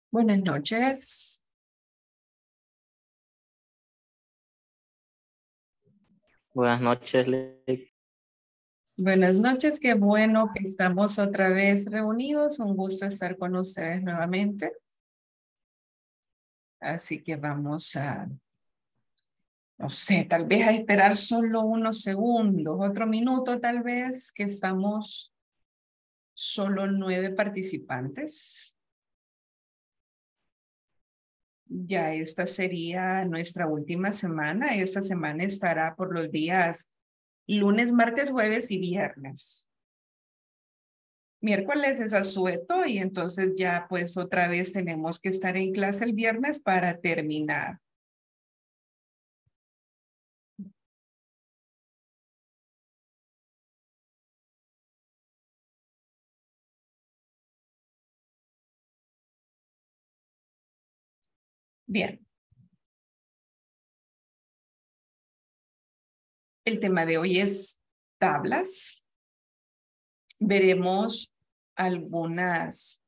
Buenas noches. Buenas noches, Buenas noches, qué bueno que estamos otra vez reunidos. Un gusto estar con ustedes nuevamente. Así que vamos a, no sé, tal vez a esperar solo unos segundos, otro minuto tal vez, que estamos solo 9 participantes. Ya esta sería nuestra última semana. Esta semana estará por los días lunes, martes, jueves y viernes. Miércoles es asueto y entonces ya pues otra vez tenemos que estar en clase el viernes para terminar. Bien, el tema de hoy es tablas. Veremos algunas,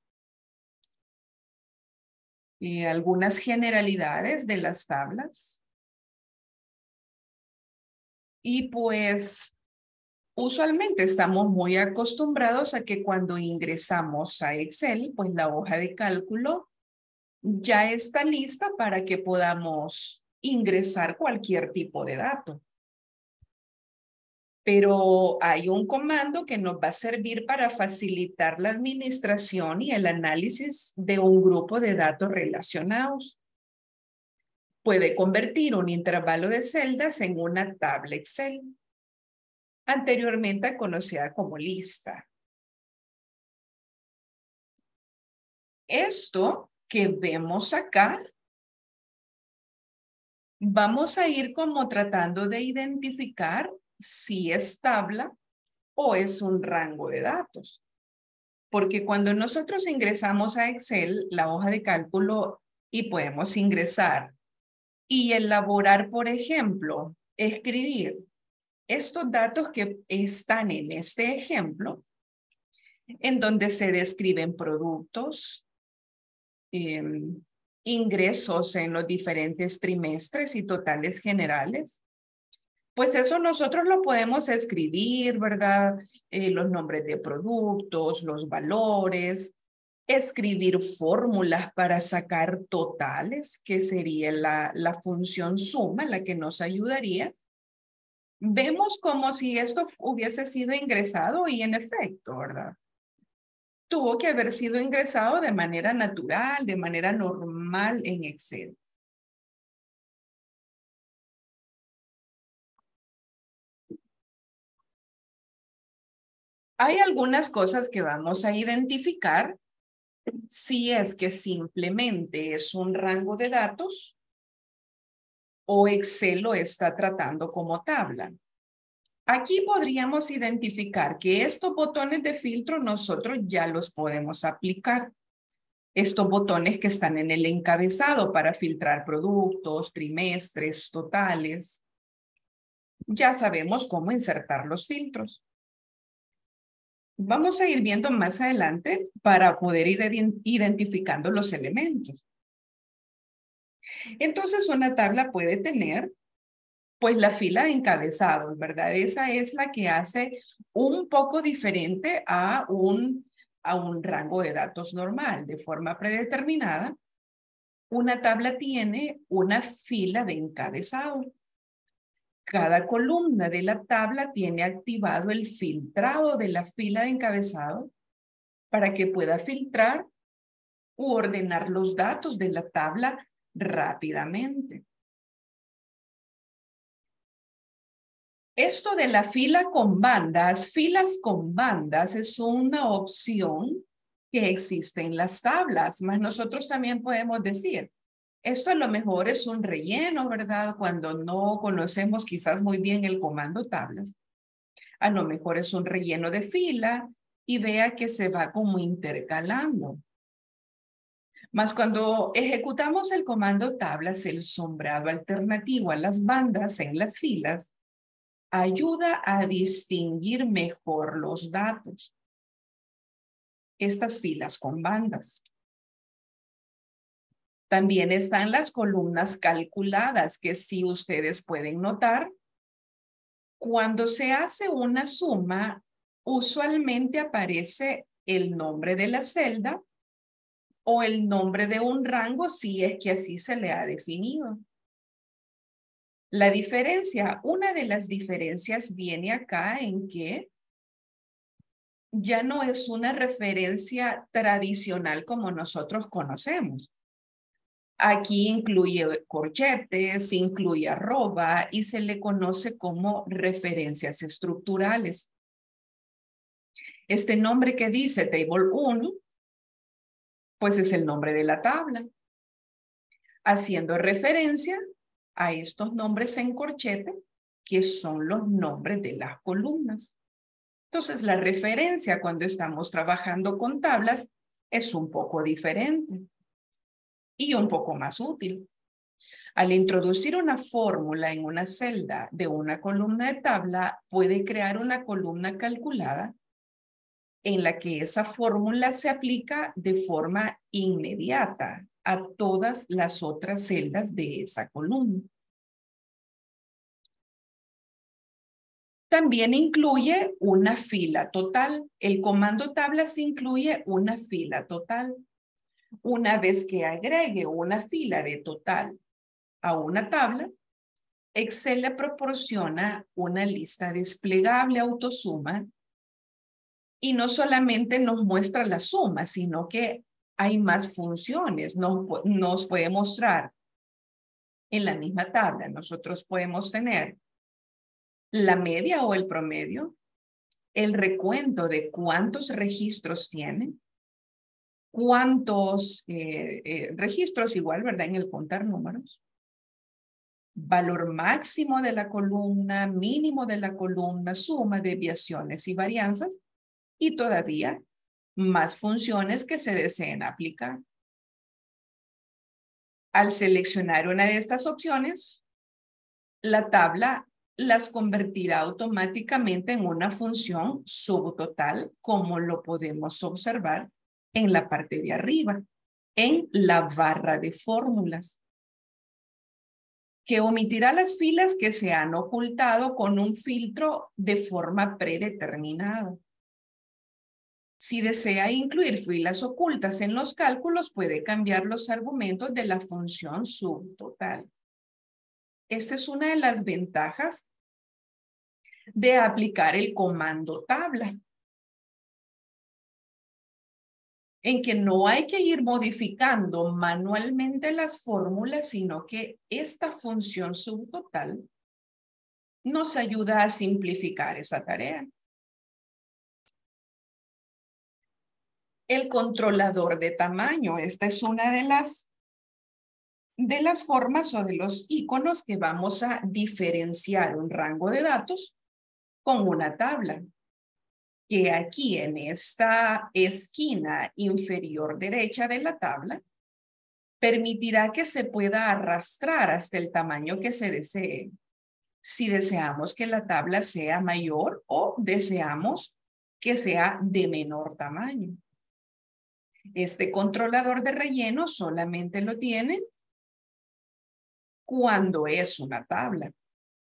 algunas generalidades de las tablas. Y pues usualmente estamos muy acostumbrados a que cuando ingresamos a Excel, pues la hoja de cálculo ya está lista para que podamos ingresar cualquier tipo de dato. Pero hay un comando que nos va a servir para facilitar la administración y el análisis de un grupo de datos relacionados. Puede convertir un intervalo de celdas en una tabla Excel, anteriormente conocida como lista. Esto que vemos acá, vamos a ir como tratando de identificar si es tabla o es un rango de datos. Porque cuando nosotros ingresamos a Excel, la hoja de cálculo, y podemos ingresar y elaborar, por ejemplo, escribir estos datos que están en este ejemplo, en donde se describen productos, eh, ingresos en los diferentes trimestres y totales generales. Pues eso nosotros lo podemos escribir, ¿verdad? Los nombres de productos, los valores, escribir fórmulas para sacar totales, que sería la función suma, la que nos ayudaría. Vemos como si esto hubiese sido ingresado y en efecto, ¿verdad? Tuvo que haber sido ingresado de manera natural, de manera normal en Excel. Hay algunas cosas que vamos a identificar si es que simplemente es un rango de datos o Excel lo está tratando como tabla. Aquí podríamos identificar que estos botones de filtro nosotros ya los podemos aplicar. Estos botones que están en el encabezado para filtrar productos, trimestres, totales. Ya sabemos cómo insertar los filtros. Vamos a ir viendo más adelante para poder ir identificando los elementos. Entonces, una tabla puede tener, pues, la fila de encabezados, ¿verdad? Esa es la que hace un poco diferente a un rango de datos normal. De forma predeterminada, una tabla tiene una fila de encabezado. Cada columna de la tabla tiene activado el filtrado de la fila de encabezado para que pueda filtrar u ordenar los datos de la tabla rápidamente. Esto de la fila con bandas, filas con bandas es una opción que existe en las tablas, más nosotros también podemos decir, esto a lo mejor es un relleno, ¿verdad? Cuando no conocemos quizás muy bien el comando tablas. A lo mejor es un relleno de fila y vea que se va como intercalando. Mas cuando ejecutamos el comando tablas, el sombreado alternativo a las bandas en las filas ayuda a distinguir mejor los datos. Estas filas con bandas. También están las columnas calculadas, que sí ustedes pueden notar. Cuando se hace una suma, usualmente aparece el nombre de la celda o el nombre de un rango si es que así se le ha definido. La diferencia, una de las diferencias viene acá en que ya no es una referencia tradicional como nosotros conocemos. Aquí incluye corchetes, incluye arroba y se le conoce como referencias estructurales. Este nombre que dice Table 1, pues es el nombre de la tabla, haciendo referencia a estos nombres en corchete, que son los nombres de las columnas. Entonces, la referencia cuando estamos trabajando con tablas es un poco diferente y un poco más útil. Al introducir una fórmula en una celda de una columna de tabla, puede crear una columna calculada en la que esa fórmula se aplica de forma inmediata a todas las otras celdas de esa columna. También incluye una fila total. El comando tablas incluye una fila total. Una vez que agregue una fila de total a una tabla, Excel le proporciona una lista desplegable autosuma y no solamente nos muestra la suma, sino que hay más funciones. Nos puede mostrar en la misma tabla. Nosotros podemos tener la media o el promedio, el recuento de cuántos registros tiene, cuántos registros igual, ¿verdad? En el contar números. Valor máximo de la columna, mínimo de la columna, suma, desviaciones y varianzas, y todavía más funciones que se deseen aplicar. Al seleccionar una de estas opciones, la tabla las convertirá automáticamente en una función subtotal, como lo podemos observar en la parte de arriba, en la barra de fórmulas, que omitirá las filas que se han ocultado con un filtro de forma predeterminada. Si desea incluir filas ocultas en los cálculos, puede cambiar los argumentos de la función subtotal. Esta es una de las ventajas de aplicar el comando tabla, en que no hay que ir modificando manualmente las fórmulas, sino que esta función subtotal nos ayuda a simplificar esa tarea. El controlador de tamaño. Esta es una de las formas o de los iconos que vamos a diferenciar un rango de datos con una tabla, que aquí en esta esquina inferior derecha de la tabla permitirá que se pueda arrastrar hasta el tamaño que se desee. Si deseamos que la tabla sea mayor o deseamos que sea de menor tamaño. Este controlador de relleno solamente lo tiene cuando es una tabla.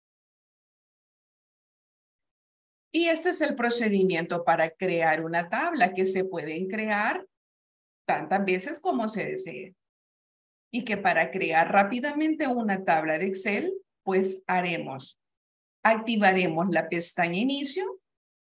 Y este es el procedimiento para crear una tabla, que se pueden crear tantas veces como se desee. Y que para crear rápidamente una tabla de Excel, pues activaremos la pestaña Inicio.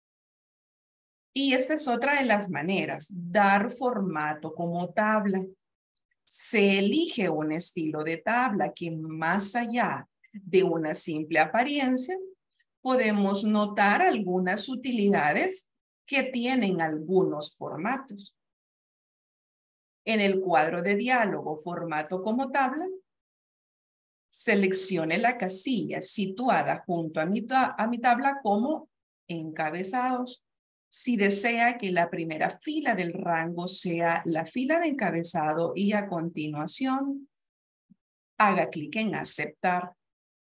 Y esta es otra de las maneras, dar formato como tabla. Se elige un estilo de tabla que, más allá de una simple apariencia, podemos notar algunas utilidades que tienen algunos formatos. En el cuadro de diálogo Formato como tabla, seleccione la casilla situada junto a mi tabla como encabezados. Si desea que la primera fila del rango sea la fila de encabezado y a continuación haga clic en aceptar.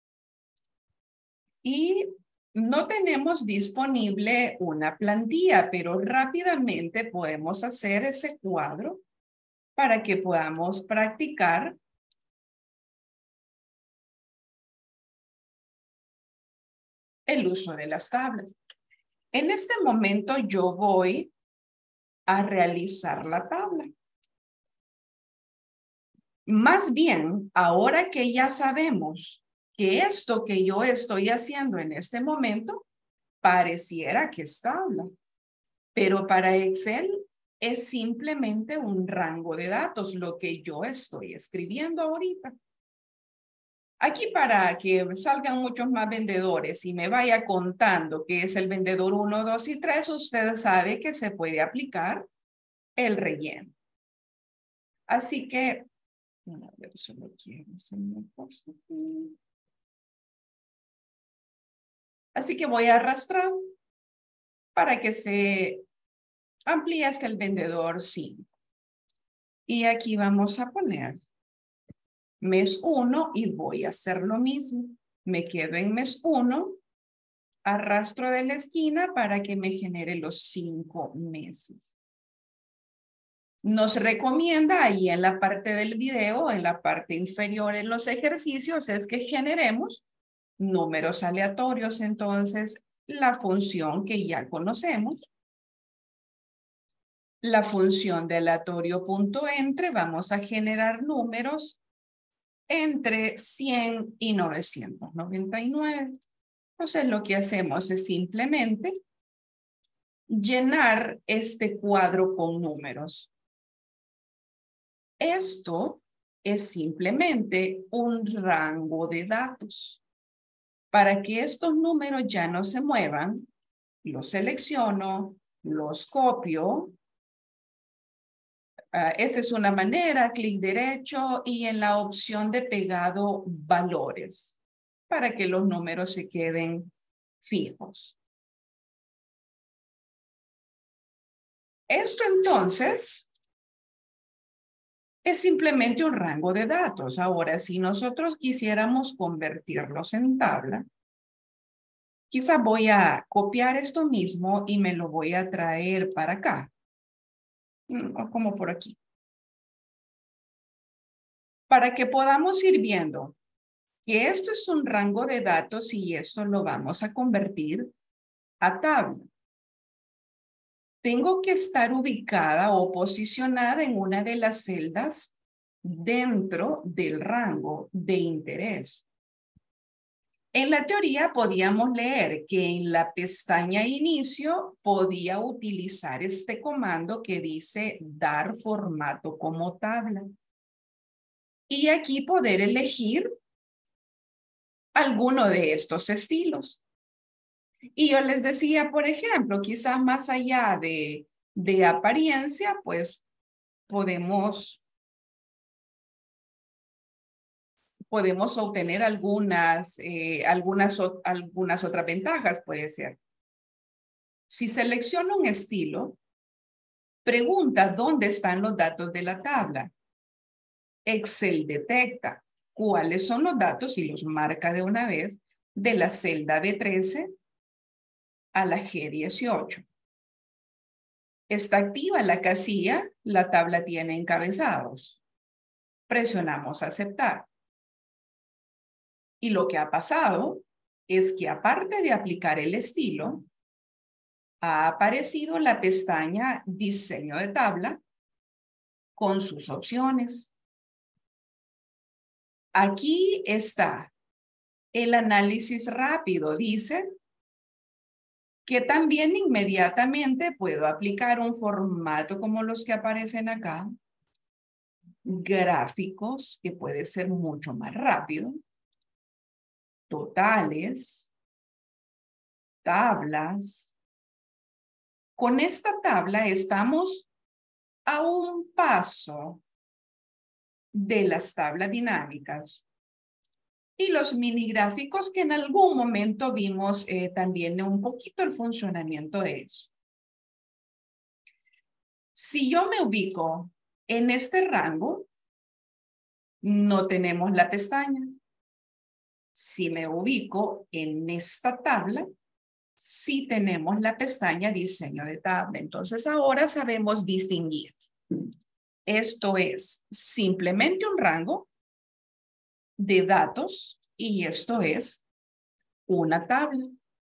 Y no tenemos disponible una plantilla, pero rápidamente podemos hacer ese cuadro para que podamos practicar el uso de las tablas. En este momento yo voy a realizar la tabla. Más bien, ahora que ya sabemos que esto que yo estoy haciendo en este momento pareciera que es tabla, pero para Excel es simplemente un rango de datos, lo que yo estoy escribiendo ahorita. Aquí para que salgan muchos más vendedores y me vaya contando qué es el vendedor 1, 2 y 3, usted sabe que se puede aplicar el relleno. Así que, a ver, solo quiero enseñar esto aquí. Así que voy a arrastrar para que se amplíe hasta el vendedor 5. Y aquí vamos a poner mes 1 y voy a hacer lo mismo. Me quedo en mes 1, arrastro de la esquina para que me genere los 5 meses. Nos recomienda ahí en la parte del video, en la parte inferior en los ejercicios, es que generemos números aleatorios. Entonces, la función que ya conocemos, la función de aleatorio.entre, vamos a generar números entre 100 y 999. Entonces, lo que hacemos es simplemente llenar este cuadro con números. Esto es simplemente un rango de datos. Para que estos números ya no se muevan, los selecciono, los copio. Esta es una manera, clic derecho y en la opción de pegado valores para que los números se queden fijos. Esto entonces es simplemente un rango de datos. Ahora, si nosotros quisiéramos convertirlos en tabla, quizás voy a copiar esto mismo y me lo voy a traer para acá. Como por aquí. Para que podamos ir viendo que esto es un rango de datos y esto lo vamos a convertir a tabla. Tengo que estar ubicada o posicionada en una de las celdas dentro del rango de interés. En la teoría podíamos leer que en la pestaña inicio podía utilizar este comando que dice dar formato como tabla. Y aquí poder elegir alguno de estos estilos. Y yo les decía, por ejemplo, quizás más allá de apariencia, pues podemos obtener algunas otras ventajas, puede ser. Si selecciono un estilo, pregunta dónde están los datos de la tabla. Excel detecta cuáles son los datos y los marca de una vez de la celda B13 a la G18. Está activa la casilla, la tabla tiene encabezados. Presionamos aceptar. Y lo que ha pasado es que aparte de aplicar el estilo, ha aparecido la pestaña Diseño de tabla con sus opciones. Aquí está el análisis rápido. Dice que también inmediatamente puedo aplicar un formato como los que aparecen acá. Gráficos, que puede ser mucho más rápido. Totales. Tablas. Con esta tabla estamos a un paso de las tablas dinámicas y los mini gráficos que en algún momento vimos también un poquito el funcionamiento de eso. Si yo me ubico en este rango, no tenemos la pestaña. Si me ubico en esta tabla, sí tenemos la pestaña Diseño de tabla. Entonces ahora sabemos distinguir. Esto es simplemente un rango de datos y esto es una tabla.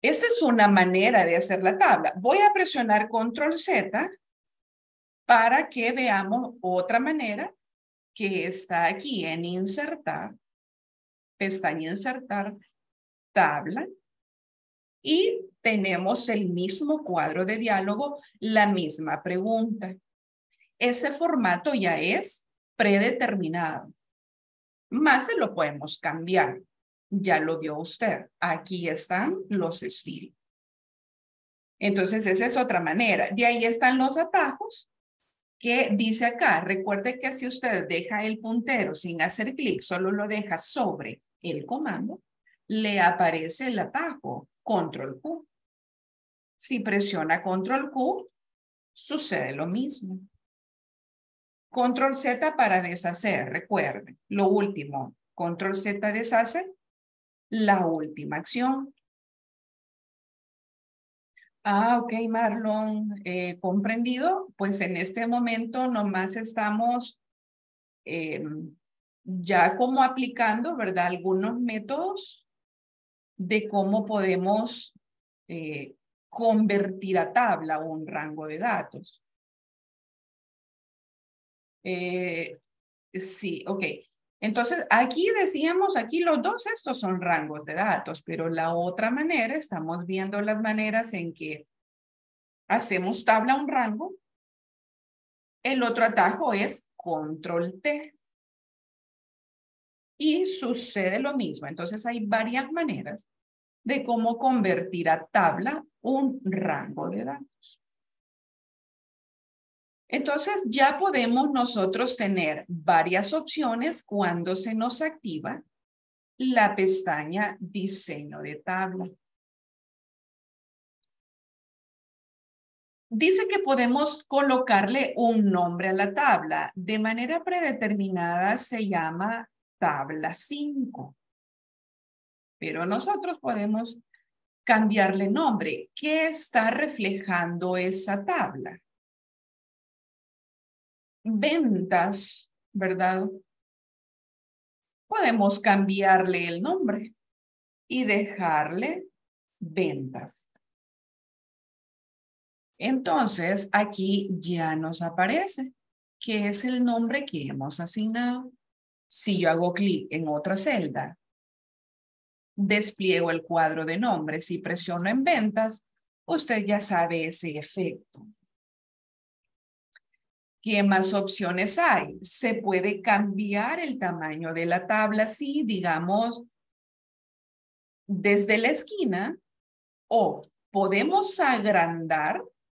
Esta es una manera de hacer la tabla. Voy a presionar Control Z para que veamos otra manera que está aquí en insertar, pestaña insertar, tabla, y tenemos el mismo cuadro de diálogo, la misma pregunta. Ese formato ya es predeterminado, más se lo podemos cambiar. Ya lo vio usted. Aquí están los estilos. Entonces, esa es otra manera. De ahí están los atajos que dice acá. Recuerde que si usted deja el puntero sin hacer clic, solo lo deja sobre el comando, le aparece el atajo, Control Q. Si presiona Control Q, sucede lo mismo. Control Z para deshacer, recuerde. Lo último, Control Z deshace la última acción. Ah, ok, Marlon, comprendido. Pues en este momento nomás estamos ya como aplicando, ¿verdad? Algunos métodos de cómo podemos convertir a tabla un rango de datos. Sí, ok. Entonces, aquí decíamos, aquí los dos estos son rangos de datos, pero la otra manera, estamos viendo las maneras en que hacemos tabla un rango. El otro atajo es Control T. Y sucede lo mismo. Entonces, hay varias maneras de cómo convertir a tabla un rango de datos. Entonces, ya podemos nosotros tener varias opciones cuando se nos activa la pestaña Diseño de tabla. Dice que podemos colocarle un nombre a la tabla. De manera predeterminada se llama tabla 5. Pero nosotros podemos cambiarle nombre. ¿Qué está reflejando esa tabla? Ventas, ¿verdad? Podemos cambiarle el nombre y dejarle ventas. Entonces, aquí ya nos aparece que es el nombre que hemos asignado. Si yo hago clic en otra celda, despliego el cuadro de nombres y presiono en ventas, usted ya sabe ese efecto. ¿Qué más opciones hay? Se puede cambiar el tamaño de la tabla, sí, digamos, desde la esquina, o podemos agrandar.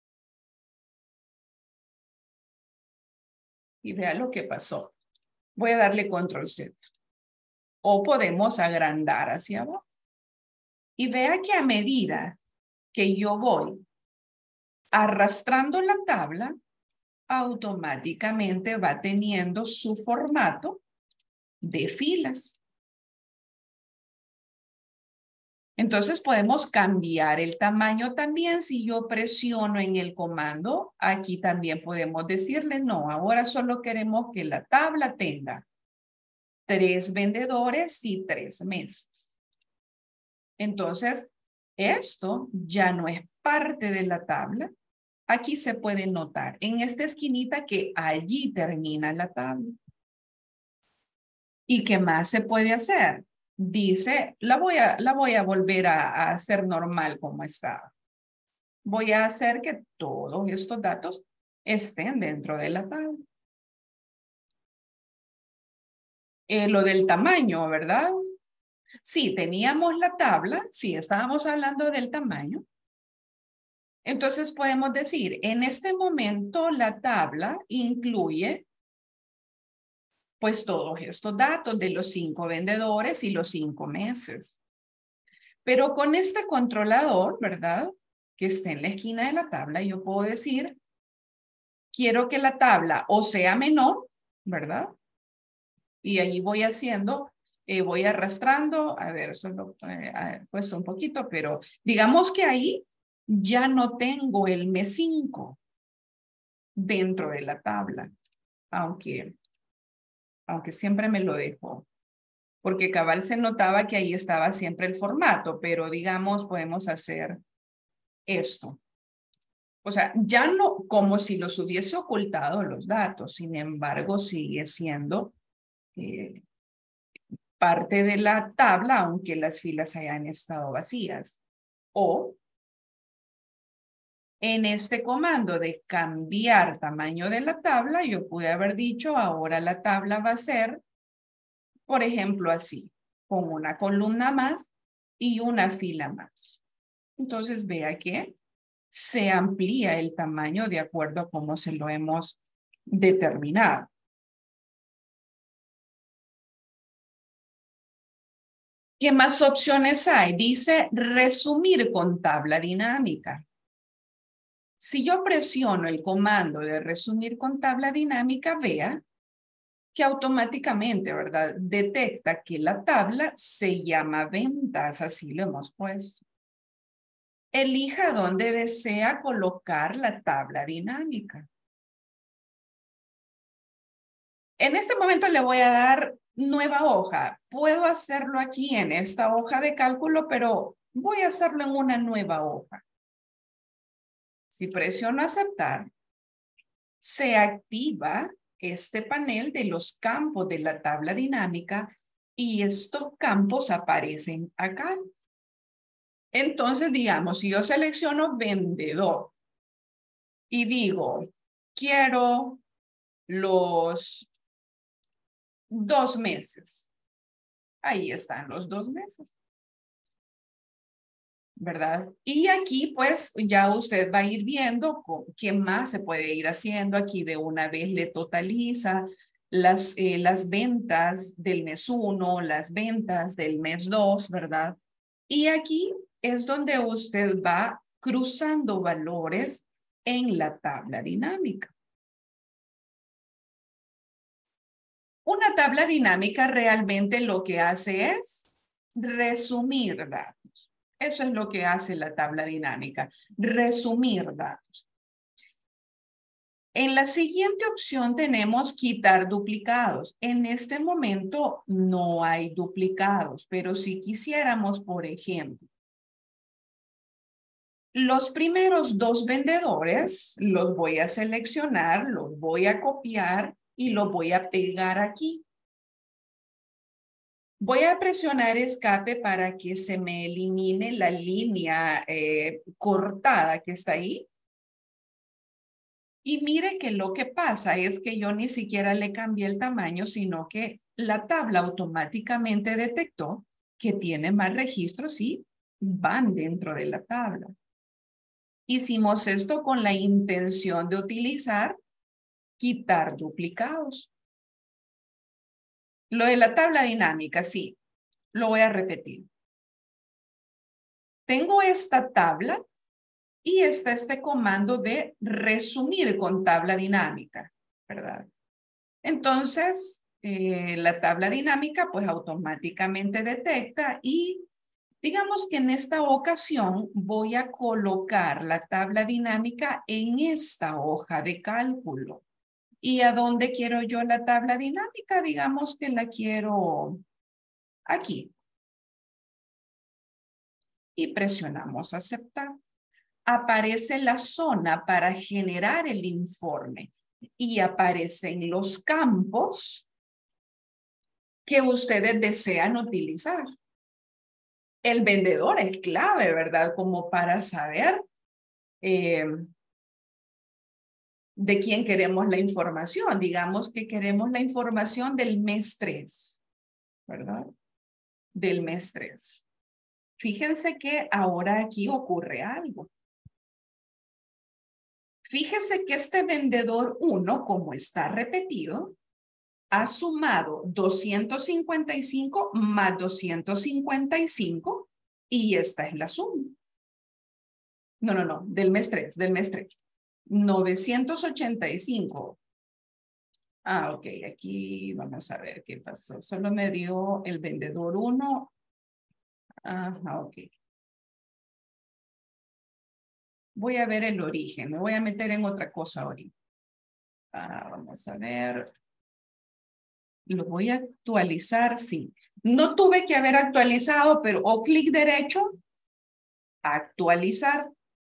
Y vean lo que pasó. Voy a darle Control Z. O podemos agrandar hacia abajo. Y vea que a medida que yo voy arrastrando la tabla, automáticamente va teniendo su formato de filas. Entonces podemos cambiar el tamaño también. Si yo presiono en el comando, aquí también podemos decirle no, ahora solo queremos que la tabla tenga 3 vendedores y 3 mesas. Entonces, esto ya no es parte de la tabla. Aquí se puede notar en esta esquinita que allí termina la tabla. ¿Y qué más se puede hacer? Dice, la voy a volver a hacer normal como estaba. Voy a hacer que todos estos datos estén dentro de la tabla. Lo del tamaño, ¿verdad? Sí, teníamos la tabla, sí, estábamos hablando del tamaño. Entonces podemos decir, en este momento la tabla incluye pues todos estos datos de los 5 vendedores y los 5 meses. Pero con este controlador, ¿verdad? Que esté en la esquina de la tabla, yo puedo decir, quiero que la tabla o sea menor, ¿verdad? Y allí voy haciendo, voy arrastrando, a ver, solo pues un poquito, pero digamos que ahí ya no tengo el mes 5 dentro de la tabla, aunque siempre me lo dejo porque cabal se notaba que ahí estaba siempre el formato, pero digamos, podemos hacer esto. O sea, ya no como si los hubiese ocultado los datos, sin embargo, sigue siendo parte de la tabla, aunque las filas hayan estado vacías. O en este comando de cambiar tamaño de la tabla, yo pude haber dicho, ahora la tabla va a ser, por ejemplo, así, con una columna más y una fila más. Entonces, vea que se amplía el tamaño de acuerdo a cómo se lo hemos determinado. ¿Qué más opciones hay? Dice resumir con tabla dinámica. Si yo presiono el comando de resumir con tabla dinámica, vea que automáticamente, ¿verdad? Detecta que la tabla se llama ventas, así lo hemos puesto. Elija dónde desea colocar la tabla dinámica. En este momento le voy a dar nueva hoja. Puedo hacerlo aquí en esta hoja de cálculo, pero voy a hacerlo en una nueva hoja. Si presiono aceptar, se activa este panel de los campos de la tabla dinámica y estos campos aparecen acá. Entonces, digamos, si yo selecciono vendedor y digo, quiero los 2 meses. Ahí están los 2 meses. ¿Verdad? Y aquí, pues, ya usted va a ir viendo qué más se puede ir haciendo. Aquí de una vez le totaliza las ventas del mes 1, las ventas del mes 2, ¿verdad? Y aquí es donde usted va cruzando valores en la tabla dinámica. Una tabla dinámica realmente lo que hace es resumir datos. Eso es lo que hace la tabla dinámica, resumir datos. En la siguiente opción tenemos quitar duplicados. En este momento no hay duplicados, pero si quisiéramos, por ejemplo, los primeros 2 vendedores los voy a seleccionar, los voy a copiar y los voy a pegar aquí. Voy a presionar escape para que se me elimine la línea cortada que está ahí. Y mire que lo que pasa es que yo ni siquiera le cambié el tamaño, sino que la tabla automáticamente detectó que tiene más registros y van dentro de la tabla. Hicimos esto con la intención de utilizar quitar duplicados. Lo de la tabla dinámica, sí, lo voy a repetir. Tengo esta tabla y está este comando de resumir con tabla dinámica, ¿verdad? Entonces, la tabla dinámica pues automáticamente detecta y digamos que en esta ocasión voy a colocar la tabla dinámica en esta hoja de cálculo. ¿Y a dónde quiero yo la tabla dinámica? Digamos que la quiero aquí. Y presionamos aceptar. Aparece la zona para generar el informe y aparecen los campos que ustedes desean utilizar. El vendedor es clave, ¿verdad? Como para saber de quién queremos la información. Digamos que queremos la información del mes 3, ¿verdad? Del mes 3. Fíjense que ahora aquí ocurre algo. Fíjese que este vendedor 1, como está repetido, ha sumado 255 más 255 y esta es la suma. No, del mes 3, del mes 3. 985. Ah, ok, aquí vamos a ver qué pasó. Solo me dio el vendedor 1. Ajá, ok. Voy a ver el origen. Me voy a meter en otra cosa ahorita. Vamos a ver. Lo voy a actualizar, sí. No tuve que haber actualizado, pero o clic derecho, actualizar.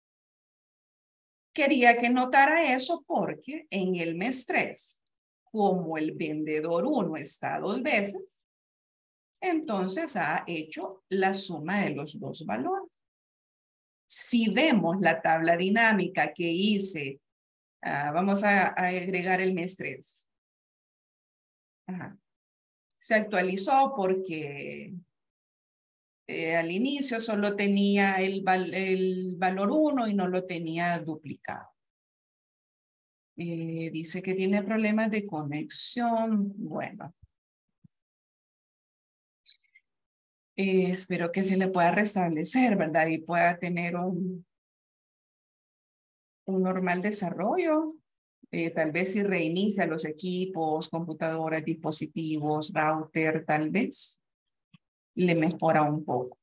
Quería que notara eso porque en el mes 3, como el vendedor 1 está 2 veces, entonces ha hecho la suma de los dos valores. Si vemos la tabla dinámica que hice, vamos a agregar el mes 3. Ajá. Se actualizó porque al inicio solo tenía el valor 1 y no lo tenía duplicado. Dice que tiene problemas de conexión. Bueno. Espero que se le pueda restablecer, ¿verdad? Y pueda tener un normal desarrollo. Tal vez si reinicia los equipos, computadoras, dispositivos, router, tal vez le mejora un poco.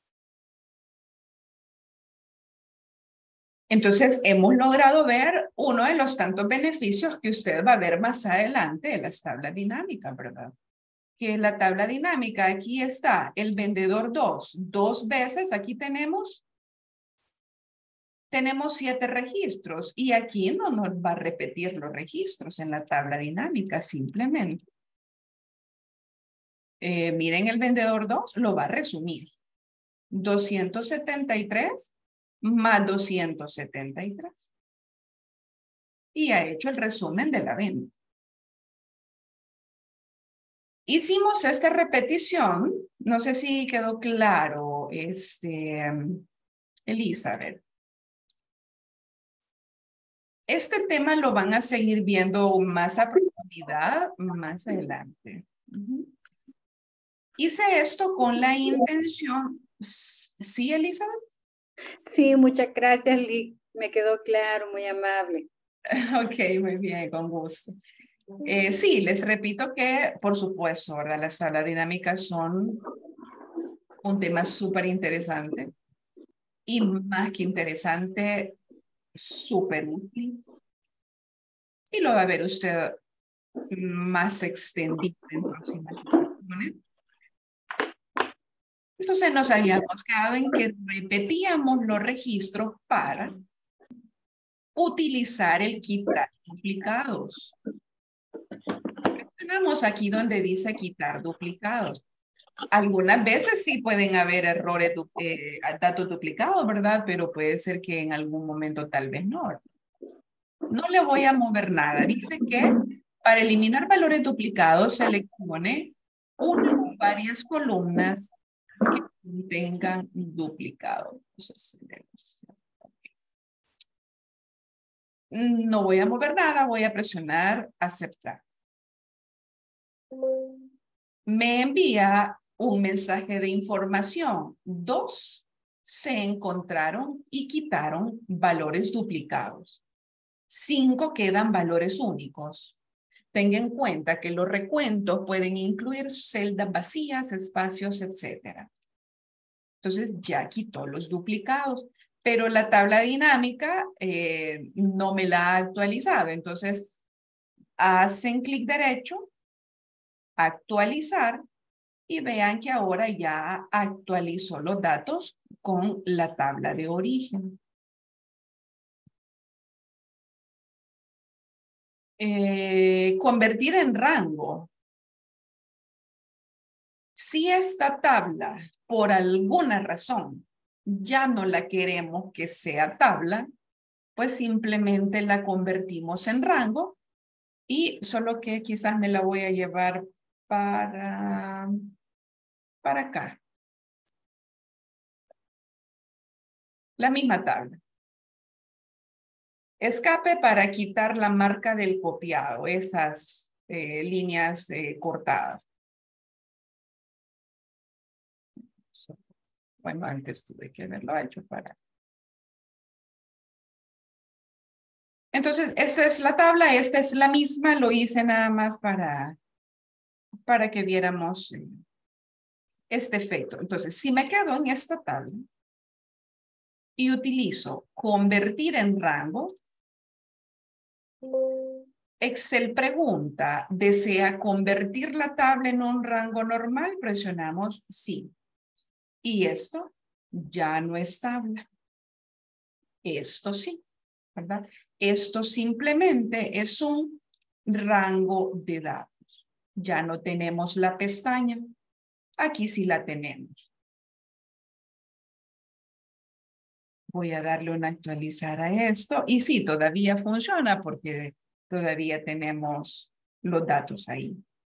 Entonces, hemos logrado ver uno de los tantos beneficios que usted va a ver más adelante de las tablas dinámicas, ¿verdad? Que la tabla dinámica, aquí está el vendedor 2 veces, aquí tenemos 7 registros y aquí no nos va a repetir los registros en la tabla dinámica, simplemente. Miren el vendedor 2, lo va a resumir. 273 más 273. Y ha hecho el resumen de la venta. Hicimos esta repetición, no sé si quedó claro, Elizabeth. Este tema lo van a seguir viendo más a profundidad más adelante. Hice esto con la intención. ¿Sí, Elizabeth? Sí, muchas gracias, Lee. Me quedó claro, muy amable. Ok, muy bien, con gusto. Sí, les repito que, por supuesto, ¿verdad? Las tablas dinámicas son un tema súper interesante y más que interesante, súper útil. Y lo va a ver usted más extendido en próximas lecciones. Entonces nos habíamos quedado en que repetíamos los registros para utilizar el quitar duplicados. Tenemos aquí donde dice quitar duplicados. Algunas veces sí pueden haber errores, datos duplicados, ¿verdad? Pero puede ser que en algún momento tal vez no. No le voy a mover nada. Dice que para eliminar valores duplicados seleccione una o varias columnas que contengan duplicados. No voy a mover nada, voy a presionar aceptar. Me envía un mensaje de información. 2 se encontraron y quitaron valores duplicados. 5 quedan valores únicos. Tenga en cuenta que los recuentos pueden incluir celdas vacías, espacios, etc. Entonces ya quitó los duplicados, pero la tabla dinámica no me la ha actualizado. Entonces hacen clic derecho, actualizar, y vean que ahora ya actualizó los datos con la tabla de origen. Convertir en rango. Si esta tabla, por alguna razón, ya no la queremos que sea tabla, pues simplemente la convertimos en rango y solo que quizás me la voy a llevar para acá. La misma tabla. Escape para quitar la marca del copiado, esas líneas cortadas. Bueno, antes tuve que haberlo hecho para... Entonces, esta es la tabla, esta es la misma, lo hice nada más para que viéramos este efecto. Entonces, si me quedo en esta tabla y utilizo convertir en rango, Excel pregunta, ¿desea convertir la tabla en un rango normal? Presionamos sí. Y esto ya no es tabla. Esto sí, ¿verdad? Esto simplemente es un rango de datos. Ya no tenemos la pestaña. Aquí sí la tenemos. Voy a darle una actualizar a esto. Y sí, todavía funciona porque todavía tenemos los datos ahí.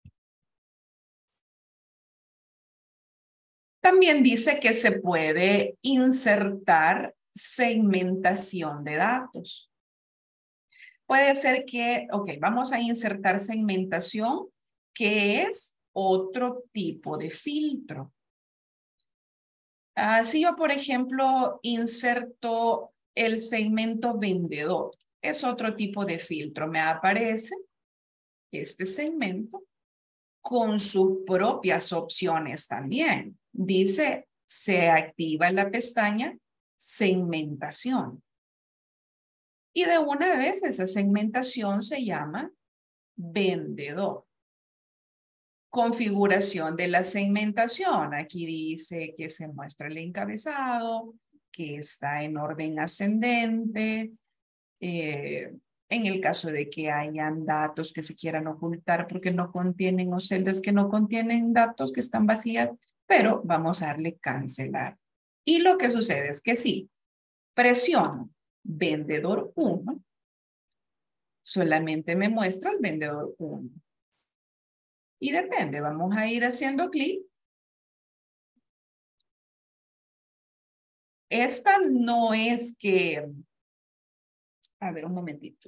También dice que se puede insertar segmentación de datos. Puede ser que, ok, vamos a insertar segmentación, que es otro tipo de filtro. Si yo, por ejemplo, inserto el segmento vendedor, es otro tipo de filtro. Me aparece este segmento con sus propias opciones también. Dice, se activa la pestaña segmentación. Y de una vez esa segmentación se llama vendedor. Configuración de la segmentación. Aquí dice que se muestra el encabezado, que está en orden ascendente. En el caso de que hayan datos que se quieran ocultar porque no contienen o celdas que no contienen datos que están vacías, pero vamos a darle cancelar. Y lo que sucede es que sí, presiono vendedor 1, solamente me muestra el vendedor 1. Y depende, vamos a ir haciendo clic. Esta no es que... A ver, un momentito.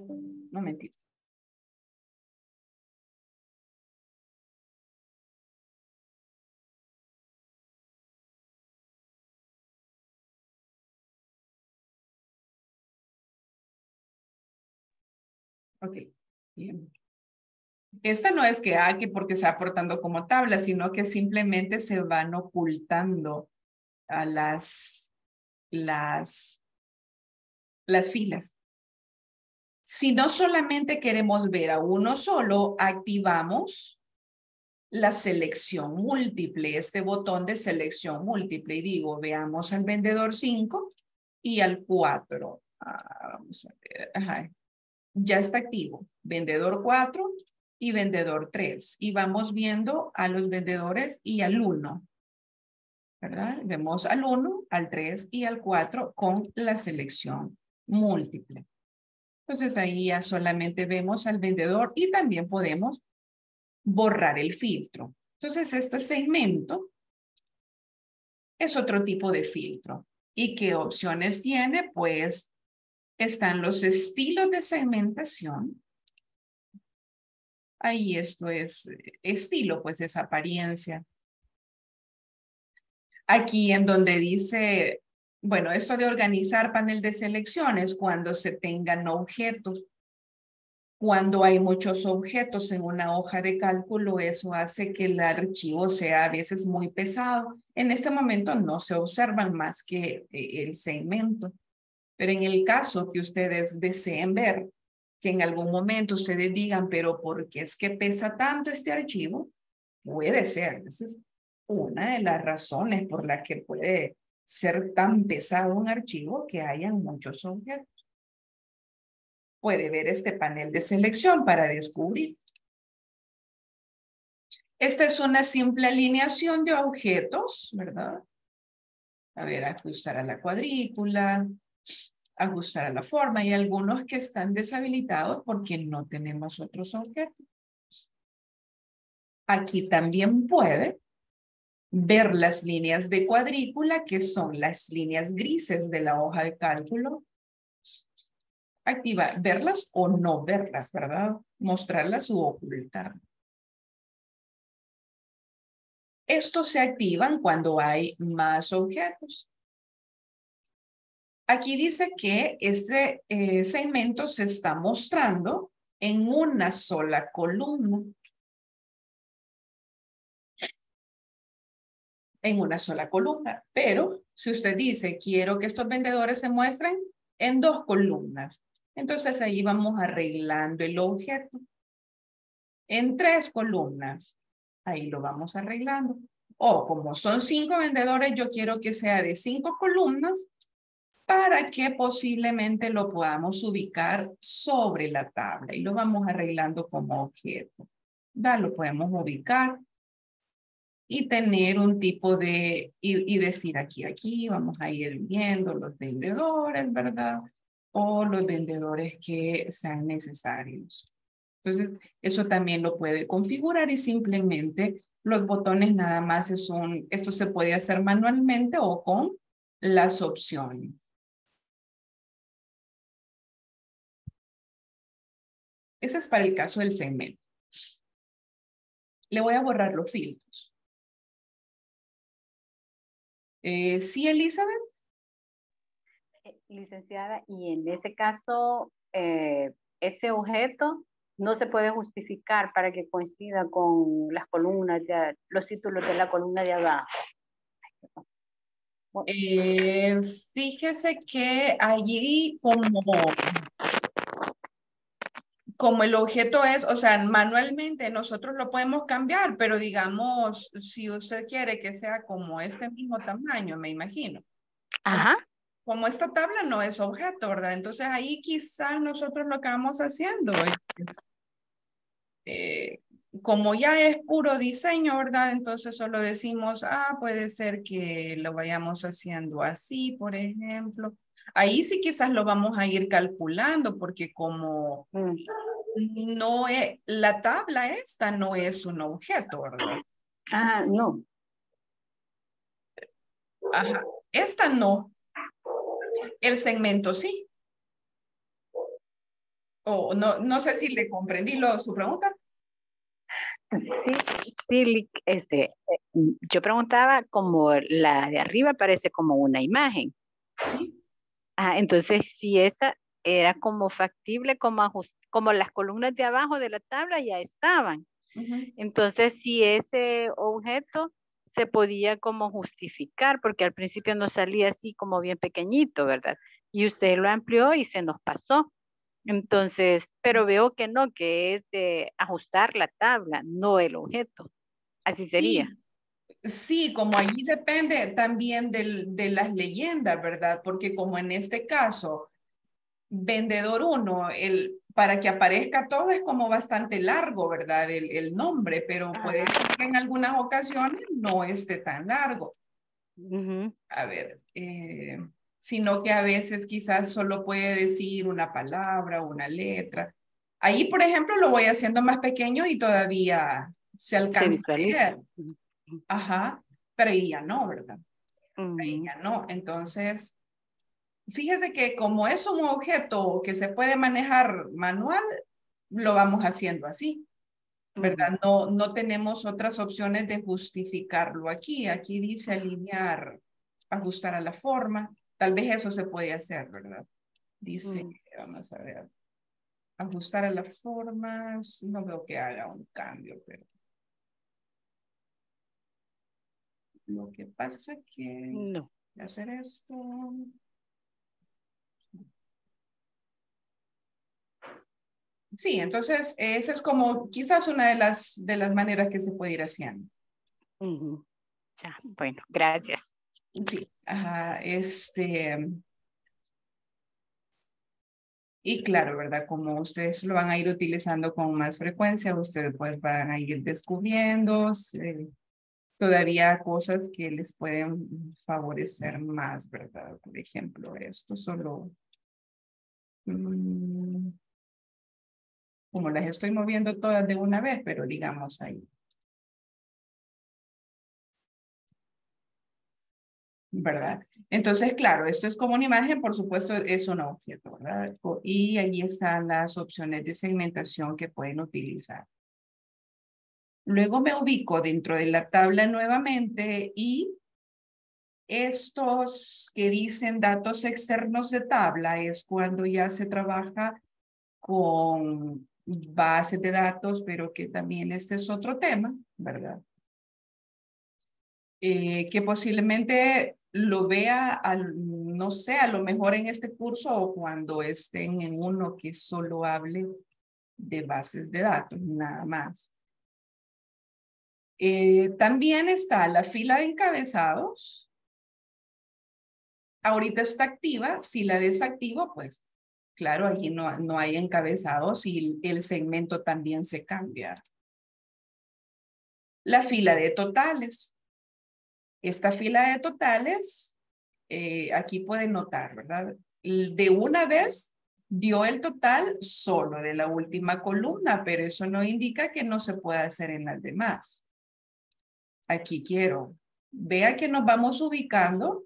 Ok, bien. Esta no es que porque se va aportando como tabla, sino que simplemente se van ocultando a las filas. Si no solamente queremos ver a uno solo, activamos la selección múltiple, este botón de selección múltiple. Y digo, veamos al vendedor 5 y al 4. Vamos a ver. Ajá. Ya está activo. Vendedor 4 y vendedor 3. Y vamos viendo a los vendedores y al 1. ¿Verdad? Vemos al 1, al 3 y al 4 con la selección múltiple. Entonces ahí ya solamente vemos al vendedor y también podemos borrar el filtro. Entonces este segmento es otro tipo de filtro. ¿Y qué opciones tiene? Pues están los estilos de segmentación. Ahí esto es estilo, pues es apariencia. Aquí en donde dice, bueno, esto de organizar panel de selecciones cuando se tengan objetos. Cuando hay muchos objetos en una hoja de cálculo, eso hace que el archivo sea a veces muy pesado. En este momento no se observan más que el segmento. Pero en el caso que ustedes deseen ver, que en algún momento ustedes digan, pero ¿por qué es que pesa tanto este archivo? Puede ser. Esa es una de las razones por las que puede ser tan pesado un archivo que hayan muchos objetos. Puede ver este panel de selección para descubrir. Esta es una simple alineación de objetos, ¿verdad? A ver, ajustar a la cuadrícula, ajustar a la forma. Hay algunos que están deshabilitados porque no tenemos otros objetos. Aquí también puede ver las líneas de cuadrícula, que son las líneas grises de la hoja de cálculo. Activa, verlas o no verlas, ¿verdad? Mostrarlas u ocultarlas. Estos se activan cuando hay más objetos. Aquí dice que este segmento se está mostrando en una sola columna. En una sola columna. Pero si usted dice, quiero que estos vendedores se muestren en 2 columnas. Entonces ahí vamos arreglando el objeto en 3 columnas. Ahí lo vamos arreglando. O como son 5 vendedores, yo quiero que sea de 5 columnas para que posiblemente lo podamos ubicar sobre la tabla y lo vamos arreglando como objeto. Lo podemos ubicar y tener un tipo de, y decir aquí vamos a ir viendo los vendedores, ¿verdad? O los vendedores que sean necesarios. Entonces, eso también lo puede configurar y simplemente los botones nada más esto se puede hacer manualmente o con las opciones. Ese es para el caso del segmento. Le voy a borrar los filtros. ¿Sí, Elizabeth? Licenciada, y en ese caso, ese objeto no se puede justificar para que coincida con las columnas, los títulos de la columna de abajo. Fíjese que allí como el objeto es, o sea, manualmente nosotros lo podemos cambiar, pero digamos, si usted quiere que sea como este mismo tamaño, me imagino. Ajá. Como esta tabla no es objeto, ¿verdad? Entonces ahí quizás nosotros lo que vamos haciendo es, como ya es puro diseño, ¿verdad? Entonces solo decimos, puede ser que lo vayamos haciendo así, por ejemplo. Ahí sí quizás lo vamos a ir calculando porque como no es, la tabla esta no es un objeto, ¿verdad? Ah, no. Ajá, esta no. El segmento sí. O no sé si le comprendí su pregunta. Sí, yo preguntaba como la de arriba parece como una imagen. Sí. Entonces si esa era como factible, como las columnas de abajo de la tabla ya estaban. Entonces si ese objeto se podía como justificar, porque al principio nos salía así como bien pequeñito, ¿verdad? Y usted lo amplió y se nos pasó. Entonces, pero veo que no, que es de ajustar la tabla, no el objeto. Así sería. Sí, como allí depende también de las leyendas, ¿verdad? Porque como en este caso, vendedor 1, para que aparezca todo es como bastante largo, ¿verdad? El nombre, pero puede ser que en algunas ocasiones no esté tan largo. A ver, sino que a veces quizás solo puede decir una palabra o una letra. Ahí, por ejemplo, lo voy haciendo más pequeño y todavía se alcanza a leer. Ajá, pero ahí ya no, ¿verdad? Ahí ya no. Entonces, fíjese que como es un objeto que se puede manejar manual, lo vamos haciendo así, ¿verdad? No tenemos otras opciones de justificarlo aquí. Aquí dice alinear, ajustar a la forma. Tal vez eso se puede hacer, ¿verdad? Dice, vamos a ver, ajustar a la forma. No veo que haga un cambio, pero lo que pasa que No. hacer esto. Sí, entonces esa es como quizás una de las maneras que se puede ir haciendo. Ya, bueno, gracias. Sí, ajá, y claro, ¿verdad? Como ustedes lo van a ir utilizando con más frecuencia, ustedes pues van a ir descubriendo todavía cosas que les pueden favorecer más, ¿verdad? Por ejemplo, esto solo, como las estoy moviendo todas de una vez, pero digamos ahí. ¿Verdad? Entonces, claro, esto es como una imagen, por supuesto, es un objeto, ¿verdad? Y ahí están las opciones de segmentación que pueden utilizar. Luego me ubico dentro de la tabla nuevamente y estos que dicen datos externos de tabla es cuando ya se trabaja con bases de datos, pero que también este es otro tema, ¿verdad? Que posiblemente lo vea, no sé, a lo mejor en este curso o cuando estén en uno que solo hable de bases de datos, nada más. También está la fila de encabezados. Ahorita está activa. Si la desactivo, pues claro, allí no hay encabezados y el segmento también se cambia. La fila de totales. Esta fila de totales, aquí pueden notar, ¿verdad? De una vez dio el total solo de la última columna, pero eso no indica que no se pueda hacer en las demás. Aquí quiero, vea que nos vamos ubicando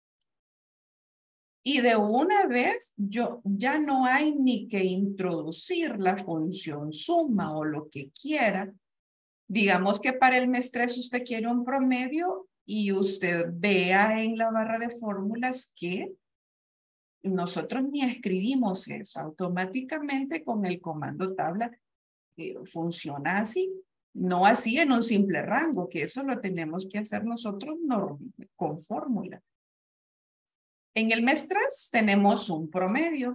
y de una vez ya no hay ni que introducir la función suma o lo que quiera. Digamos que para el mes 3 usted quiere un promedio y usted vea en la barra de fórmulas que nosotros ni escribimos eso. Automáticamente con el comando tabla funciona así. No así en un simple rango, que eso lo tenemos que hacer nosotros con fórmula. En el mes 3 tenemos un promedio.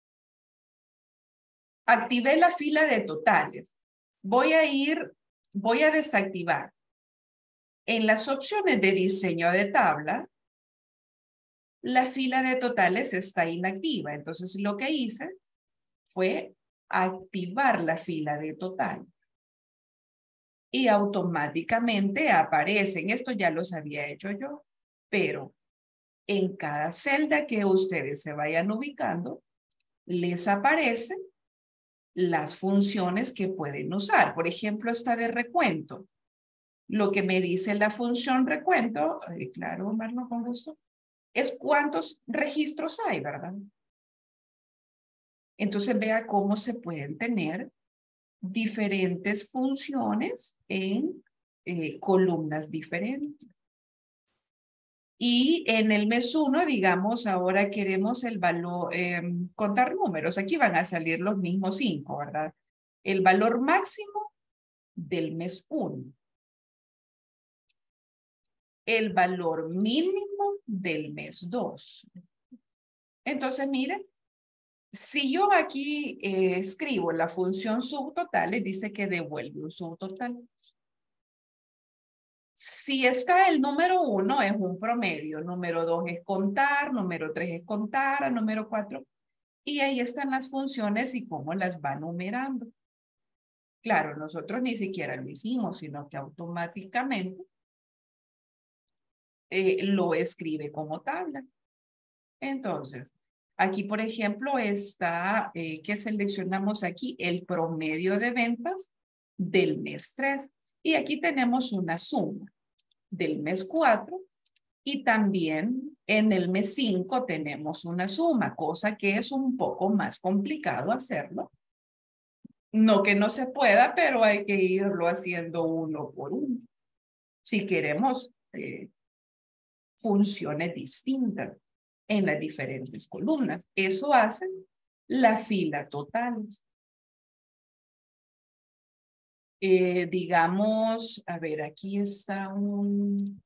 Activé la fila de totales. Voy a desactivar. En las opciones de diseño de tabla, la fila de totales está inactiva. Entonces lo que hice fue activar la fila de total. Y automáticamente aparecen. Esto ya los había hecho yo, pero en cada celda que ustedes se vayan ubicando, les aparecen las funciones que pueden usar. Por ejemplo, esta de recuento. Lo que me dice la función recuento, claro, Marlon, con gusto, es cuántos registros hay, ¿verdad? Entonces vea cómo se pueden tener diferentes funciones en columnas diferentes. Y en el mes 1, digamos, ahora queremos el valor, contar números. Aquí van a salir los mismos 5, ¿verdad? El valor máximo del mes 1. El valor mínimo del mes 2. Entonces, miren, si yo aquí escribo la función subtotales, dice que devuelve un subtotal. Si está el número 1 es un promedio, número 2 es contar, número 3 es contar, número 4. Y ahí están las funciones y cómo las va numerando. Claro, nosotros ni siquiera lo hicimos, sino que automáticamente lo escribe como tabla. Entonces, aquí, por ejemplo, está, ¿qué seleccionamos aquí? El promedio de ventas del mes 3. Y aquí tenemos una suma del mes 4 y también en el mes 5 tenemos una suma, cosa que es un poco más complicado hacerlo. No que no se pueda, pero hay que irlo haciendo uno por uno. Si queremos funciones distintas en las diferentes columnas. Eso hace la fila total. Digamos, a ver, aquí está un...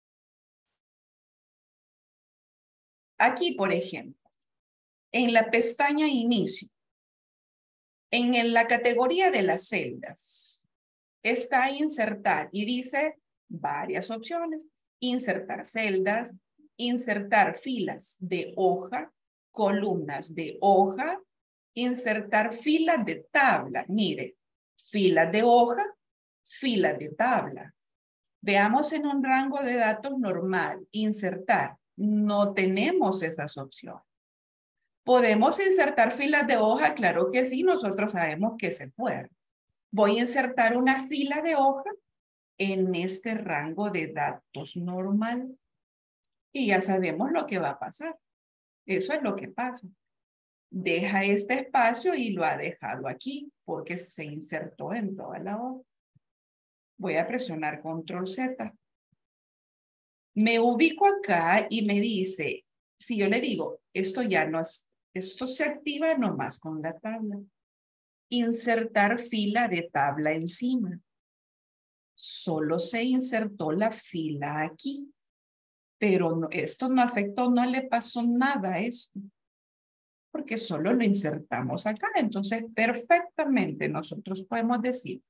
Aquí, por ejemplo, en la pestaña Inicio, en la categoría de las celdas, está Insertar y dice varias opciones. Insertar celdas, insertar filas de hoja, columnas de hoja, insertar filas de tabla. Mire, filas de hoja, filas de tabla. Veamos en un rango de datos normal, insertar. No tenemos esas opciones. ¿Podemos insertar filas de hoja? Claro que sí, nosotros sabemos que se puede. Voy a insertar una fila de hoja en este rango de datos normal. Y ya sabemos lo que va a pasar. Eso es lo que pasa. Deja este espacio y lo ha dejado aquí porque se insertó en toda la hoja. Voy a presionar Control Z. Me ubico acá y me dice, si yo le digo, esto ya no es, esto se activa nomás con la tabla. Insertar fila de tabla encima. Solo se insertó la fila aquí. pero no, esto no afectó, no le pasó nada a esto, porque solo lo insertamos acá. Entonces, perfectamente nosotros podemos decir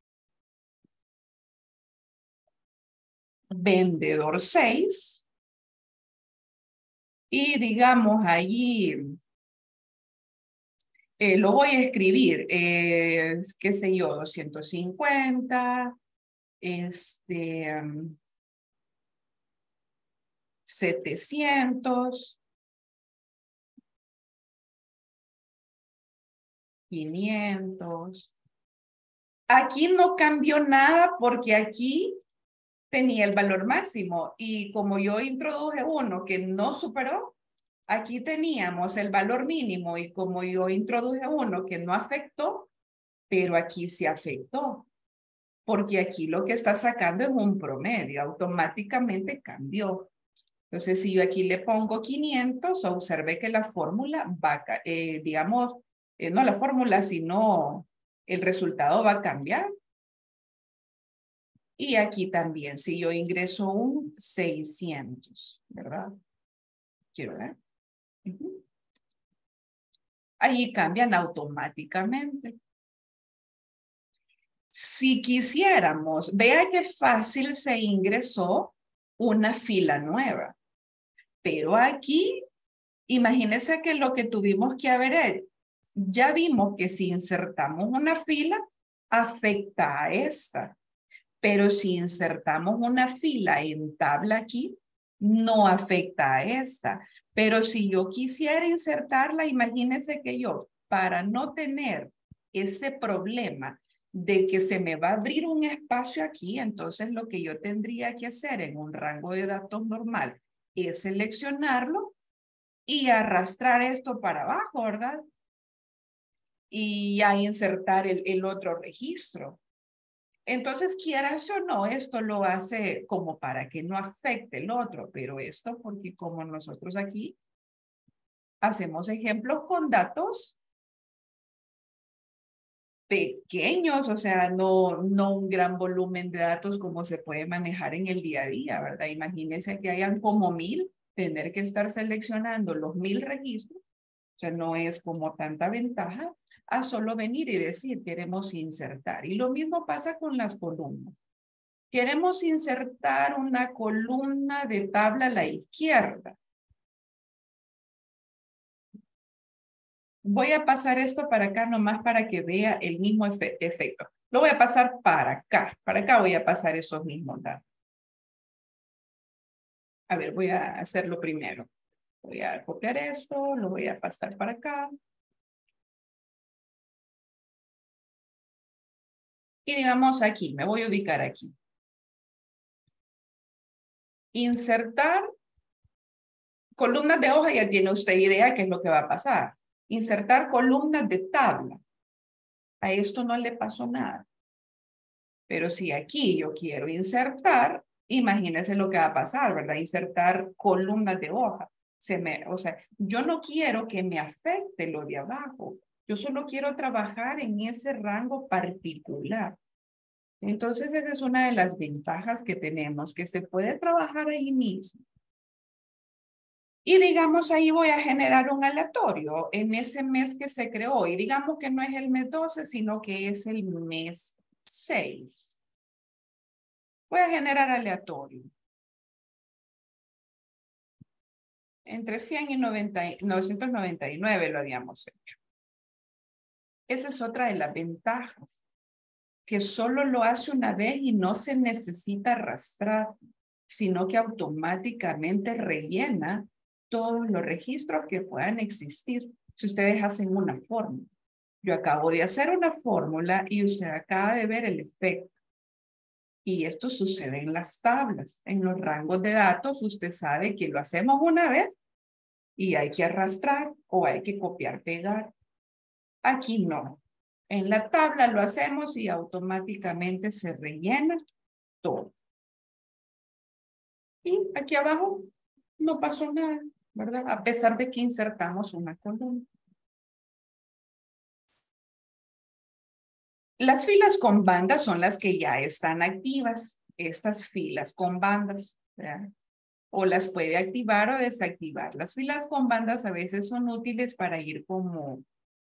vendedor 6 y digamos allí, lo voy a escribir, qué sé yo, 250, 700, 500. Aquí no cambió nada porque aquí tenía el valor máximo y como yo introduje uno que no superó, aquí teníamos el valor mínimo y como yo introduje uno que no afectó, pero aquí sí afectó. Porque aquí lo que está sacando es un promedio, automáticamente cambió. Entonces, si yo aquí le pongo 500, observe que la fórmula va, digamos, no la fórmula, sino el resultado va a cambiar. Y aquí también, si yo ingreso un 600, ¿verdad? Quiero ver. Ahí cambian automáticamente. Si quisiéramos, vea qué fácil se ingresó una fila nueva. Pero aquí, imagínense que lo que tuvimos que haber hecho, ya vimos que si insertamos una fila, afecta a esta. Pero si insertamos una fila en tabla aquí, no afecta a esta. Pero si yo quisiera insertarla, imagínense que yo, para no tener ese problema de que se me va a abrir un espacio aquí, entonces lo que yo tendría que hacer en un rango de datos normal es seleccionarlo y arrastrar esto para abajo, ¿verdad? Y ya insertar el otro registro. Entonces, quieras o no, esto lo hace como para que no afecte el otro, pero esto porque como nosotros aquí hacemos ejemplos con datos pequeños, o sea, no un gran volumen de datos como se puede manejar en el día a día, ¿verdad? Imagínense que hayan como 1000, tener que estar seleccionando los 1000 registros, o sea, no es como tanta ventaja a solo venir y decir, queremos insertar. Y lo mismo pasa con las columnas. Queremos insertar una columna de tabla a la izquierda. Voy a pasar esto para acá nomás para que vea el mismo efecto. Lo voy a pasar para acá. Para acá voy a pasar esos mismos datos. A ver, voy a hacerlo primero. Voy a copiar esto, lo voy a pasar para acá. Y digamos aquí, me voy a ubicar aquí. Insertar columnas de hoja, ya tiene usted idea qué es lo que va a pasar. Insertar columnas de tabla. A esto no le pasó nada. Pero si aquí yo quiero insertar, imagínense lo que va a pasar, ¿verdad? Insertar columnas de hoja. O sea, yo no quiero que me afecte lo de abajo. Yo solo quiero trabajar en ese rango particular. Entonces, esa es una de las ventajas que tenemos, que se puede trabajar ahí mismo. Y digamos, ahí voy a generar un aleatorio en ese mes que se creó. Y digamos que no es el mes 12, sino que es el mes 6. Voy a generar aleatorio. Entre 100 y 999 lo habíamos hecho. Esa es otra de las ventajas, que solo lo hace una vez y no se necesita arrastrar, sino que automáticamente rellena todos los registros que puedan existir si ustedes hacen una fórmula. Yo acabo de hacer una fórmula y usted acaba de ver el efecto. Y esto sucede en las tablas. En los rangos de datos, usted sabe que lo hacemos una vez y hay que arrastrar o hay que copiar, pegar. Aquí no. En la tabla lo hacemos y automáticamente se rellena todo. Y aquí abajo no pasó nada, ¿verdad? A pesar de que insertamos una columna. Las filas con bandas son las que ya están activas. Estas filas con bandas, ¿verdad? o las puede activar o desactivar. Las filas con bandas a veces son útiles para ir como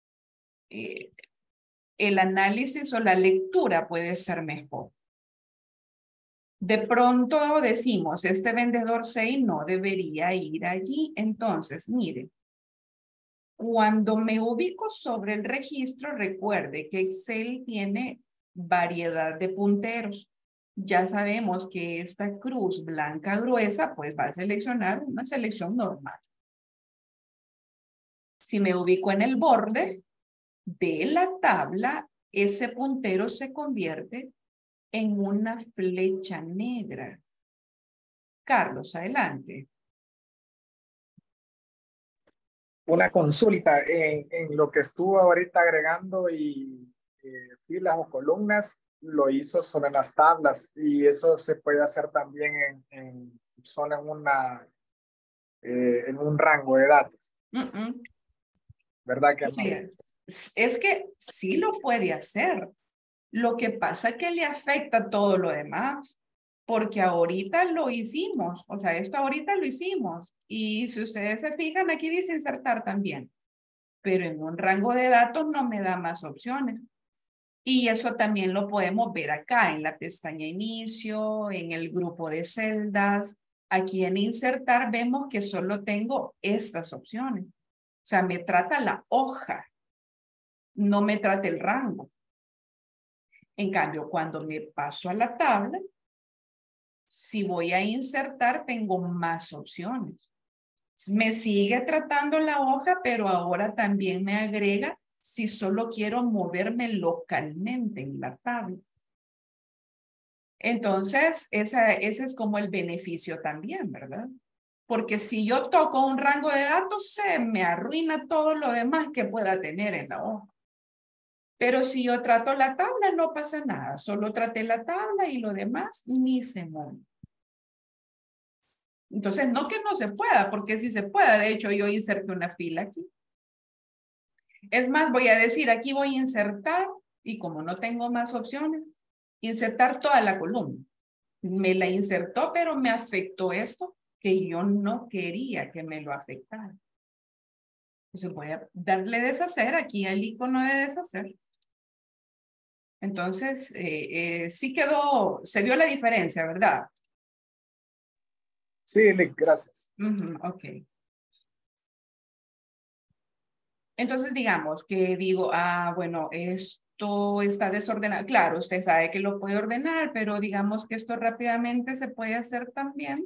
el análisis o la lectura puede ser mejor. De pronto decimos, este vendedor 6 no debería ir allí. Entonces, mire, cuando me ubico sobre el registro, recuerde que Excel tiene variedad de punteros. Ya sabemos que esta cruz blanca gruesa, pues va a seleccionar una selección normal. Si me ubico en el borde de la tabla, ese puntero se convierte en una flecha negra. Carlos, adelante. Una consulta en lo que estuvo ahorita agregando y filas o columnas, lo hizo sobre las tablas y eso se puede hacer también solo en un rango de datos. ¿Verdad que Sí, no? es que sí lo puede hacer. Lo que pasa es que le afecta todo lo demás, porque ahorita lo hicimos, o sea, esto ahorita lo hicimos. Y si ustedes se fijan, aquí dice insertar también, pero en un rango de datos no me da más opciones. Y eso también lo podemos ver acá en la pestaña inicio, en el grupo de celdas. Aquí en insertar vemos que solo tengo estas opciones. O sea, me trata la hoja, no me trata el rango. En cambio, cuando me paso a la tabla, si voy a insertar, tengo más opciones. Me sigue tratando la hoja, pero ahora también me agrega si solo quiero moverme localmente en la tabla. Entonces, ese es como el beneficio también, ¿verdad? Porque si yo toco un rango de datos, se me arruina todo lo demás que pueda tener en la hoja. Pero si yo trato la tabla, no pasa nada. Solo traté la tabla y lo demás ni se mueve. Entonces, no que no se pueda, porque sí se puede. De hecho, yo inserté una fila aquí. Es más, voy a decir, aquí voy a insertar, y como no tengo más opciones, insertar toda la columna. Me la insertó, pero me afectó esto que yo no quería que me lo afectara. Entonces voy a darle deshacer aquí al icono de deshacer. Entonces, sí quedó, se vio la diferencia, ¿verdad? Sí, Lick, gracias. Ok. Entonces, digamos que digo, bueno, esto está desordenado. Claro, usted sabe que lo puede ordenar, pero digamos que esto rápidamente se puede hacer también.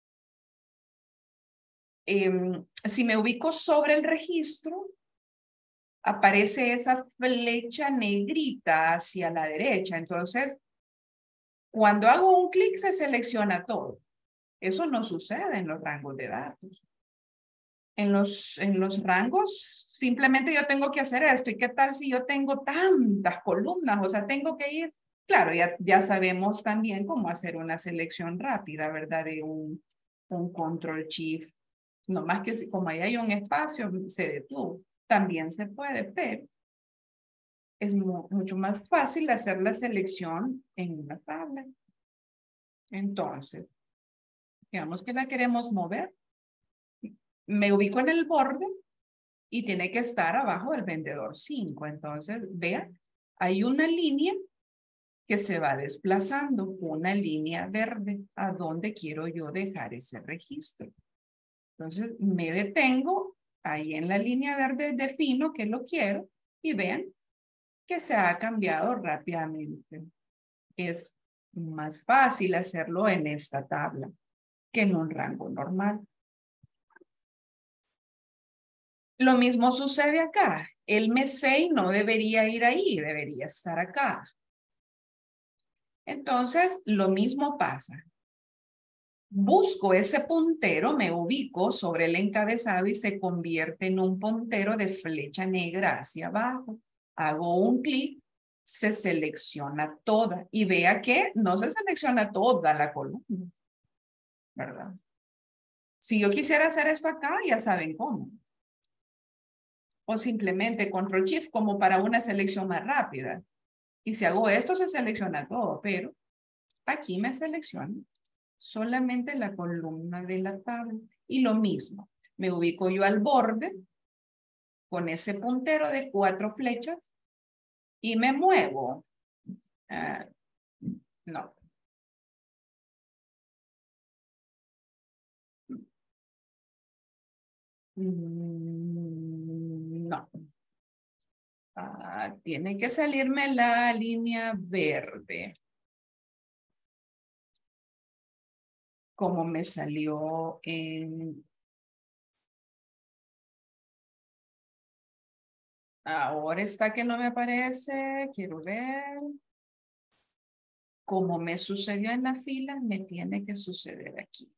Si me ubico sobre el registro, aparece esa flecha negrita hacia la derecha. Entonces, cuando hago un clic, se selecciona todo. Eso no sucede en los rangos de datos. En los rangos, simplemente yo tengo que hacer esto. ¿Y qué tal si yo tengo tantas columnas? O sea, tengo que ir. Claro, ya sabemos también cómo hacer una selección rápida, ¿verdad? De un control shift. No más que como ahí hay un espacio, se detuvo. También se puede, pero es mucho más fácil hacer la selección en una tabla. Entonces, digamos que la queremos mover. Me ubico en el borde y tiene que estar abajo del vendedor 5. Entonces, vean, hay una línea que se va desplazando, una línea verde, a donde quiero yo dejar ese registro. Entonces, me detengo, ahí en la línea verde defino que lo quiero y vean que se ha cambiado rápidamente. Es más fácil hacerlo en esta tabla que en un rango normal. Lo mismo sucede acá. El M6 no debería ir ahí, debería estar acá. Entonces, lo mismo pasa. Busco ese puntero, me ubico sobre el encabezado y se convierte en un puntero de flecha negra hacia abajo. Hago un clic, se selecciona toda y vea que no se selecciona toda la columna, ¿verdad? Si yo quisiera hacer esto acá, ya saben cómo. O simplemente Control Shift como para una selección más rápida. Y si hago esto, se selecciona todo, pero aquí me selecciona solamente la columna de la tabla. Y lo mismo, me ubico yo al borde con ese puntero de 4 flechas y me muevo. No. No. Tiene que salirme la línea verde. Como me salió en... Ahora está que no me aparece. Quiero ver. Como me sucedió en la fila, me tiene que suceder aquí.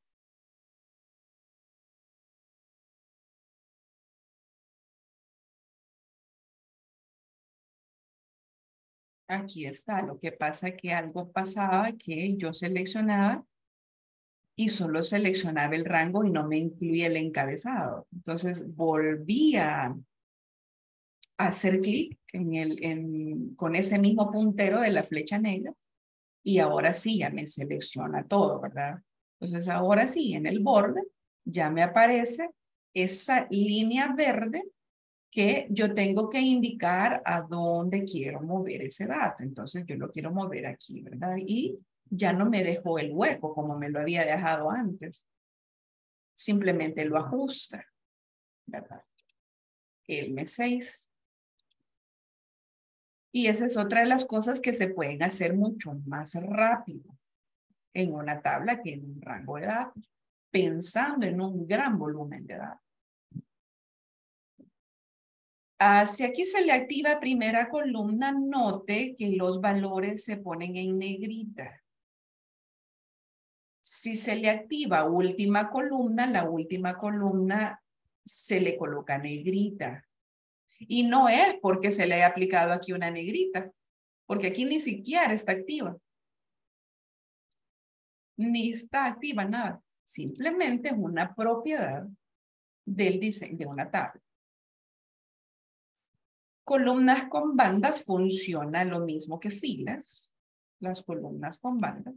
Aquí está. Lo que pasa es que algo pasaba que yo seleccionaba y solo seleccionaba el rango y no me incluía el encabezado. Entonces volví a hacer clic con ese mismo puntero de la flecha negra y ahora sí ya me selecciona todo, ¿verdad? Entonces ahora sí, en el borde ya me aparece esa línea verde que yo tengo que indicar a dónde quiero mover ese dato. Entonces yo lo quiero mover aquí, ¿verdad? Y ya no me dejó el hueco como me lo había dejado antes. Simplemente lo ajusta, ¿verdad? El M6. Y esa es otra de las cosas que se pueden hacer mucho más rápido en una tabla que en un rango de datos, pensando en un gran volumen de datos. Si aquí se le activa primera columna, note que los valores se ponen en negrita. Si se le activa última columna, la última columna se le coloca negrita. Y no es porque se le haya aplicado aquí una negrita, porque aquí ni siquiera está activa. Ni está activa nada. Simplemente es una propiedad del diseño de una tabla. Columnas con bandas funciona lo mismo que filas. Las columnas con bandas.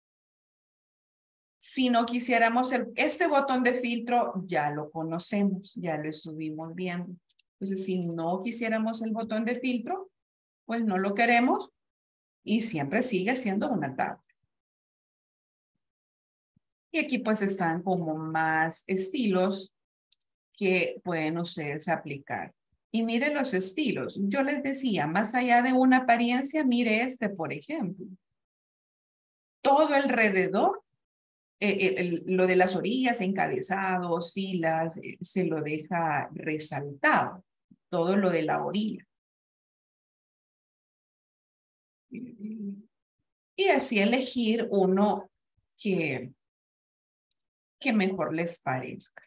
Si no quisiéramos este botón de filtro, ya lo conocemos, ya lo estuvimos viendo. Entonces, si no quisiéramos el botón de filtro, pues no lo queremos y siempre sigue siendo una tabla. Y aquí pues están como más estilos que pueden ustedes aplicar. Y miren los estilos. Yo les decía, más allá de una apariencia, mire este, por ejemplo. Todo alrededor, lo de las orillas, encabezados, filas, se lo deja resaltado. Todo lo de la orilla. Y así elegir uno que mejor les parezca.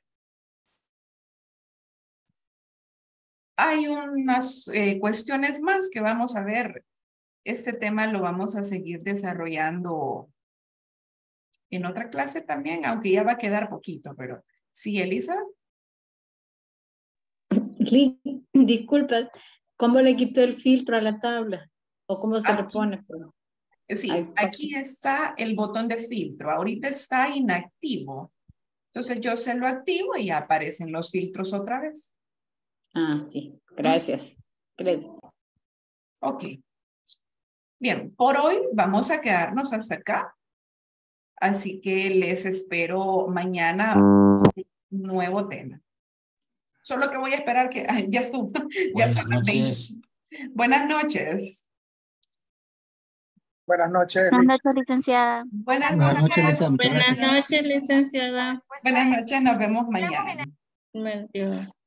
Hay unas cuestiones más que vamos a ver. Este tema lo vamos a seguir desarrollando en otra clase también, aunque ya va a quedar poquito, pero sí, Elisa. Disculpas, ¿cómo le quito el filtro a la tabla? ¿O cómo se le pone? Sí, aquí está el botón de filtro. Ahorita está inactivo. Entonces yo se lo activo y ya aparecen los filtros otra vez. Sí, gracias. Gracias. Ok. Bien, por hoy vamos a quedarnos hasta acá. Así que les espero mañana un nuevo tema. Solo que voy a esperar que... ya estuvo. Buenas noches. Buenas noches. Buenas noches. Buenas noches, licenciada. Buenas noches, licenciada. Buenas noches, licenciada. Buenas noches, nos vemos mañana. Adiós.